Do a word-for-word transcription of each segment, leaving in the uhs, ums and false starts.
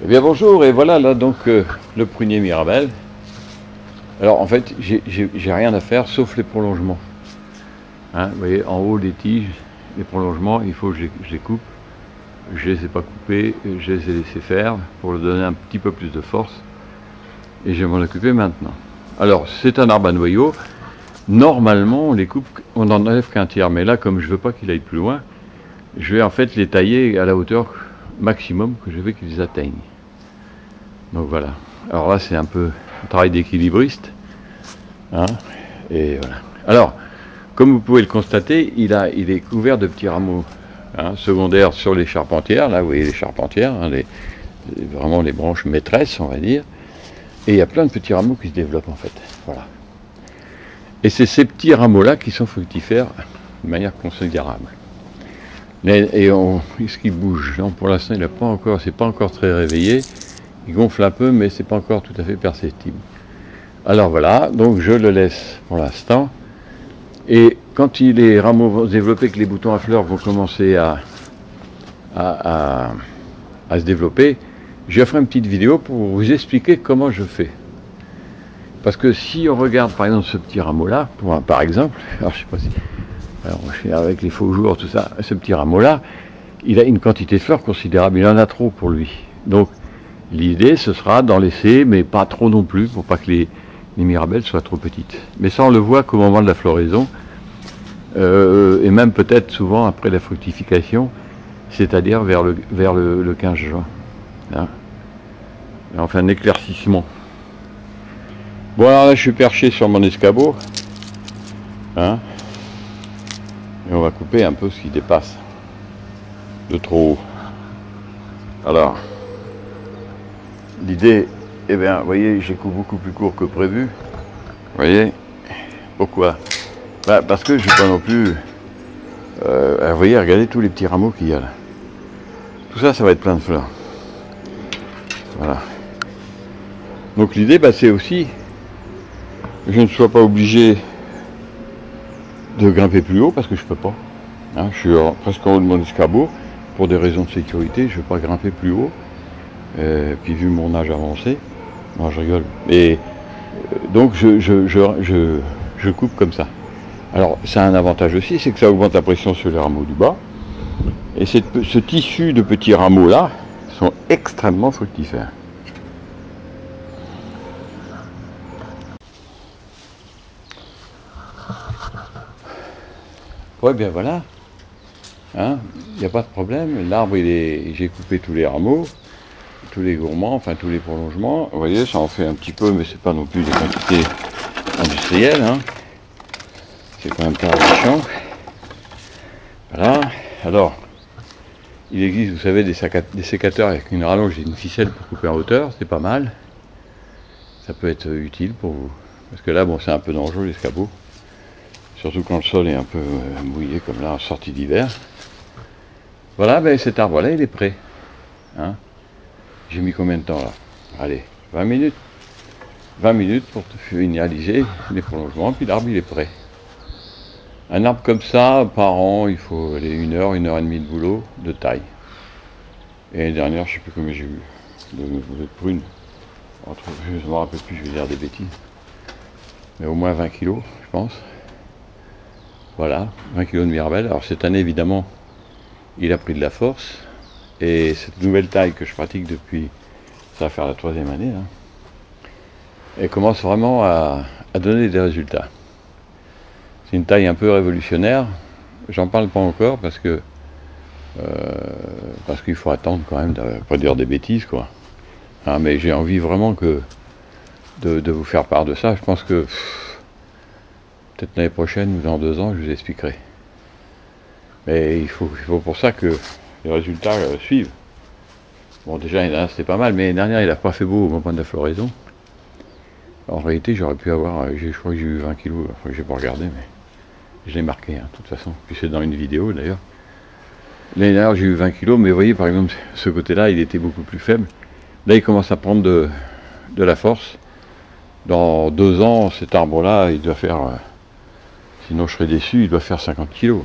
Eh bien bonjour, et voilà là donc euh, le prunier Mirabelle. Alors en fait j'ai rien à faire sauf les prolongements. Hein, vous voyez en haut des tiges, les prolongements, il faut que je les, je les coupe. Je les ai pas coupés, je les ai laissés faire pour leur donner un petit peu plus de force. Et je vais m'en occuper maintenant. Alors c'est un arbre à noyau. Normalement on les coupe, on n'en enlève qu'un tiers. Mais là comme je veux pas qu'il aille plus loin, je vais en fait les tailler à la hauteur maximum que je veux qu'ils atteignent. Donc voilà. Alors là c'est un peu un travail d'équilibriste. Hein, et voilà. Alors, comme vous pouvez le constater, il, a, il est couvert de petits rameaux hein, secondaires sur les charpentières. Là vous voyez les charpentières, hein, les, les, vraiment les branches maîtresses on va dire. Et il y a plein de petits rameaux qui se développent en fait. Voilà. Et c'est ces petits rameaux-là qui sont fructifères de manière considérable. Et on, est-ce qu'il bouge? Non, pour l'instant, il n'a pas encore, c'est pas encore très réveillé. Il gonfle un peu, mais c'est pas encore tout à fait perceptible. Alors voilà, donc je le laisse pour l'instant. Et quand il, les rameaux vont se développer, que les boutons à fleurs vont commencer à, à, à, à se développer, je ferai une petite vidéo pour vous expliquer comment je fais. Parce que si on regarde par exemple ce petit rameau-là, par exemple, alors je sais pas si... Alors, avec les faux jours, tout ça, ce petit rameau-là, il a une quantité de fleurs considérable, il en a trop pour lui. Donc, l'idée, ce sera d'en laisser, mais pas trop non plus, pour pas que les, les mirabelles soient trop petites. Mais ça, on le voit qu'au moment de la floraison, euh, et même peut-être souvent après la fructification, c'est-à-dire vers le, vers le, le quinze juin. Hein. Et on fait un éclaircissement. Bon, alors là, je suis perché sur mon escabeau. Hein. Et on va couper un peu ce qui dépasse de trop haut. Alors, l'idée, eh bien, vous voyez, j'ai coupé beaucoup plus court que prévu. Vous voyez, pourquoi? Bah, parce que je ne vais pas non plus... Euh, vous voyez, regardez tous les petits rameaux qu'il y a là. Tout ça, ça va être plein de fleurs. Voilà. Donc l'idée, bah, c'est aussi que je ne sois pas obligé de grimper plus haut parce que je peux pas. Hein, je suis presque en haut de mon escabeau. Pour des raisons de sécurité, je ne vais pas grimper plus haut. Euh, puis vu mon âge avancé, non je rigole. Et euh, donc je, je, je, je, je coupe comme ça. Alors ça a un avantage aussi, c'est que ça augmente la pression sur les rameaux du bas. Et cette, ce tissu de petits rameaux là sont extrêmement fructifères. Ouais, bien voilà, hein, il n'y a pas de problème, l'arbre, il est, j'ai coupé tous les rameaux, tous les gourmands, enfin tous les prolongements, vous voyez, ça en fait un petit peu, mais c'est pas non plus des quantités industrielles, hein. C'est quand même pas méchant. Voilà, alors, il existe, vous savez, des, des sécateurs avec une rallonge et une ficelle pour couper en hauteur, c'est pas mal, ça peut être utile pour vous, parce que là, bon, c'est un peu dangereux l'escabeau. Surtout quand le sol est un peu mouillé comme là en sortie d'hiver. Voilà, ben cet arbre-là, il est prêt. Hein, j'ai mis combien de temps là? Allez, vingt minutes. vingt minutes pour finaliser les prolongements, puis l'arbre, il est prêt. Un arbre comme ça, par an, il faut aller une heure, une heure et demie de boulot, de taille. Et l'année dernière, je ne sais plus combien j'ai eu de, de prunes. Entre, je ne me rappelle plus, je vais dire des bêtises. Mais au moins vingt kilos, je pense. Voilà, vingt kilos de mirabelle. Alors cette année, évidemment, il a pris de la force. Et cette nouvelle taille que je pratique depuis, ça va faire la troisième année, hein, elle commence vraiment à, à donner des résultats. C'est une taille un peu révolutionnaire. J'en parle pas encore parce que euh, parce qu'il faut attendre quand même, de pas dire des bêtises, quoi. Hein, mais j'ai envie vraiment que de, de vous faire part de ça. Je pense que pff, peut-être l'année prochaine ou dans deux ans, je vous expliquerai. Mais il faut, il faut pour ça que les résultats euh, suivent. Bon, déjà, l'année dernière, c'était pas mal, mais l'année dernière, il n'a pas fait beau au moment de la floraison. En réalité, j'aurais pu avoir, je crois que j'ai eu vingt kilos, enfin, je n'ai pas regardé, mais je l'ai marqué, hein, de toute façon. Puis c'est dans une vidéo, d'ailleurs. L'année dernière, j'ai eu vingt kilos, mais vous voyez, par exemple, ce côté-là, il était beaucoup plus faible. Là, il commence à prendre de, de la force. Dans deux ans, cet arbre-là, il doit faire... Euh, sinon, je serais déçu, il doit faire cinquante kilos.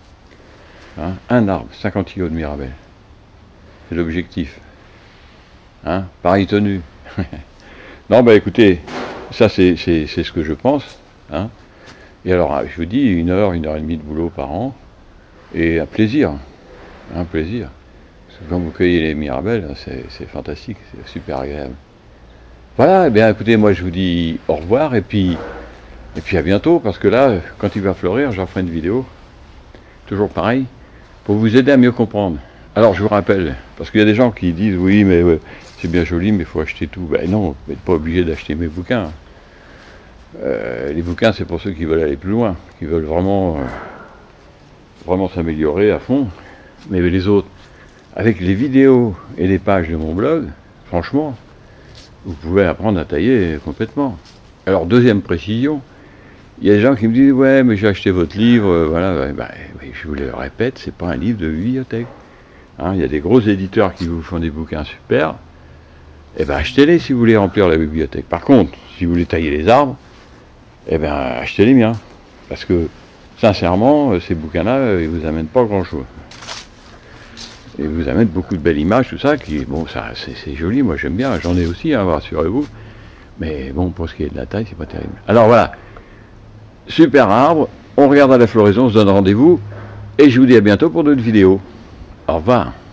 Hein, un arbre, cinquante kilos de mirabelle. C'est l'objectif. Hein, pareil tenu. Non, bah écoutez, ça c'est ce que je pense. Hein. Et alors, je vous dis, une heure, une heure et demie de boulot par an, et un plaisir. Un plaisir. Parce que quand vous cueillez les mirabelles, c'est fantastique, c'est super agréable. Voilà, eh bien écoutez, moi je vous dis au revoir, et puis, et puis à bientôt, parce que là, quand il va fleurir, j'en ferai une vidéo, toujours pareil, pour vous aider à mieux comprendre. Alors je vous rappelle, parce qu'il y a des gens qui disent, oui, mais ouais, c'est bien joli, mais il faut acheter tout. Ben non, vous n'êtes pas obligé d'acheter mes bouquins. Euh, les bouquins, c'est pour ceux qui veulent aller plus loin, qui veulent vraiment, euh, vraiment s'améliorer à fond. Mais les autres, avec les vidéos et les pages de mon blog, franchement, vous pouvez apprendre à tailler complètement. Alors, deuxième précision, il y a des gens qui me disent, ouais, mais j'ai acheté votre livre, euh, voilà, ben, ben, je vous le répète, c'est pas un livre de bibliothèque. Hein, il y a des gros éditeurs qui vous font des bouquins super, et ben achetez-les si vous voulez remplir la bibliothèque. Par contre, si vous voulez tailler les arbres, eh bien, achetez les miens. Parce que, sincèrement, ces bouquins-là, ils vous amènent pas grand-chose. Ils vous amènent beaucoup de belles images, tout ça, qui, bon, ça, c'est joli, moi j'aime bien, j'en ai aussi, hein, rassurez-vous. Mais bon, pour ce qui est de la taille, c'est pas terrible. Alors voilà, super arbre, on regarde à la floraison, on se donne rendez-vous, et je vous dis à bientôt pour d'autres vidéos. Au revoir.